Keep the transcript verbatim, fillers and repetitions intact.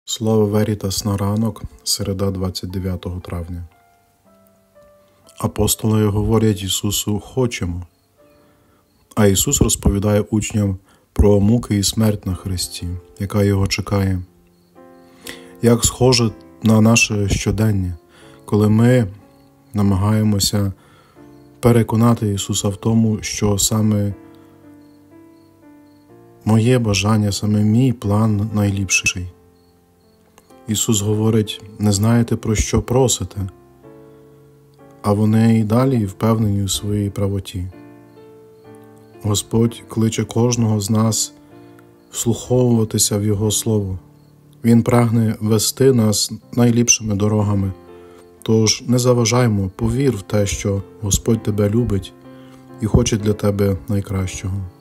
Слово Верітас на ранок, середа, двадцять дев'ятого травня. Апостоли говорять Ісусу «хочемо», а Ісус розповідає учням про муки і смерть на хресті, яка Його чекає. Як схоже на наше щодення, коли ми намагаємося переконати Ісуса в тому, що саме моє бажання, саме мій план найліпший. Ісус говорить, не знаєте, про що просите, а вони й далі впевнені у своїй правоті. Господь кличе кожного з нас вслуховуватися в Його Слово. Він прагне вести нас найліпшими дорогами, тож не заважаймо, повір в те, що Господь тебе любить і хоче для тебе найкращого.